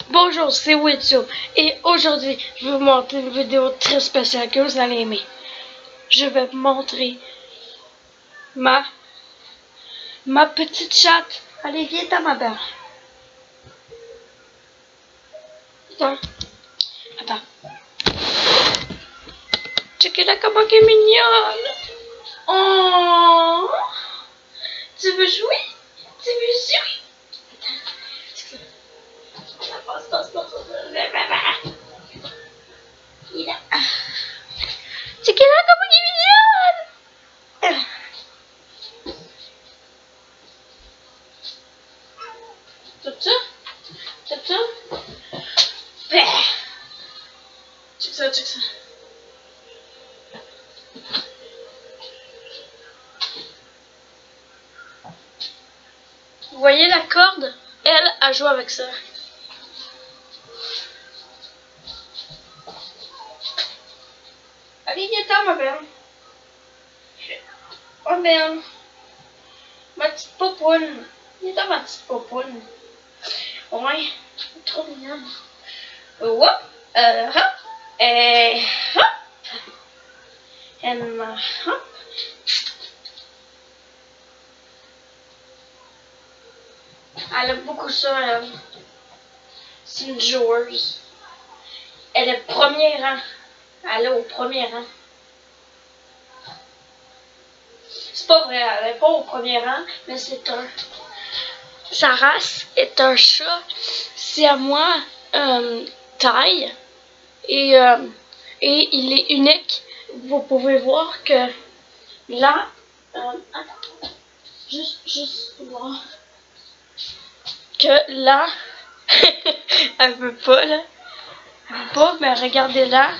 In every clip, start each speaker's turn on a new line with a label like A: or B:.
A: Bonjour, c'est Witsu et aujourd'hui je vais vous montrer une vidéo très spéciale que vous allez aimer. Je vais vous montrer ma petite chatte. Allez, viens dans ma belle. Attends. Checkez-la comment elle est mignonne. Oh, tu veux jouer? Tu veux jouer? Checkez-la comment elle est mignonne. Tout ça? Check ça. Vous voyez la corde? Elle a joué avec ça. Allez, viens-t'en, ma belle. Oh, belle. Ma petite popoune. Viens-t'en, ma petite popoune. Ouais, trop mignonne. Hop, hop, et hop. And hop. Elle aime beaucoup ça, elle. C'est une joueuse. Elle est premier rang. Elle est au premier rang. C'est pas vrai, elle est pas au premier rang, mais c'est un... Sa race est un chat siamois taille et il est unique. Vous pouvez voir que là... attends, juste voir que là... elle veut pas, là. Elle veut pas, mais regardez là.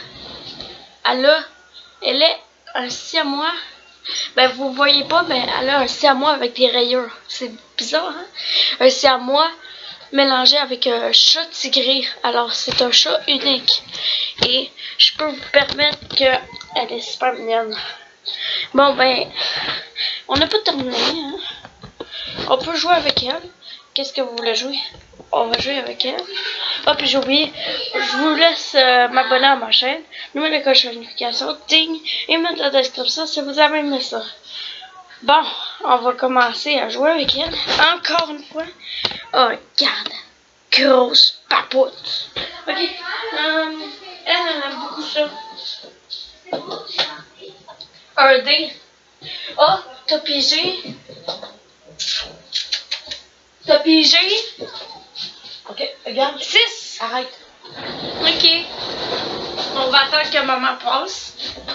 A: Elle est un siamois. Ben, vous voyez pas, mais elle a un siamois avec des rayures. C'est bizarre, hein? Un siamois mélangé avec un chat tigré. Alors, c'est un chat unique. Et je peux vous permettre qu'elle est super mignonne. Bon, ben, on n'a pas terminé, hein? On peut jouer avec elle. Qu'est-ce que vous voulez jouer? On va jouer avec elle. Ah, puis j'ai oublié, je vous laisse m'abonner à ma chaîne, numéro de cloche de notification, ding, et mettre dans la description si vous avez aimé ça. Bon, on va commencer à jouer avec elle, encore une fois. Oh, regarde, grosse papoute. Ok, elle aime beaucoup ça. Un dé. Oh, t'as pigé? T'as pigé?
B: Ok, regarde.
A: 6.
B: Arrête.
A: Ok. On va attendre que maman passe.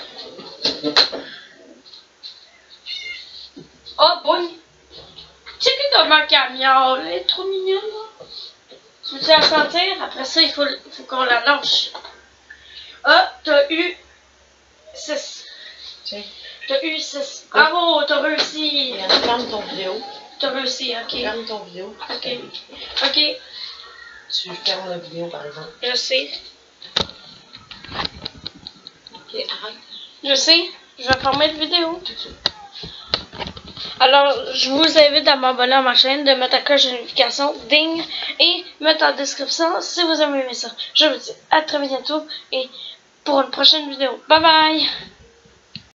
A: Oh, boy. Tu sais comment qu'elle miaule? Elle est trop mignonne, là. Tu veux-tu la sentir? Après ça, il faut qu'on la lâche. Ah, t'as eu 6. T'as eu 6. Bravo, t'as réussi.
B: Ferme ton vidéo.
A: T'as réussi, ok.
B: Ferme ton vidéo.
A: Ok. Ok.
B: Tu fermes la vidéo, par exemple.
A: Je sais.
B: Ok, arrête.
A: Je sais. Je vais fermer la vidéo. Alors, je vous invite à m'abonner à ma chaîne, de mettre la cloche de notification, ding, et mettre en description si vous avez aimé ça. Je vous dis à très bientôt et pour une prochaine vidéo. Bye bye!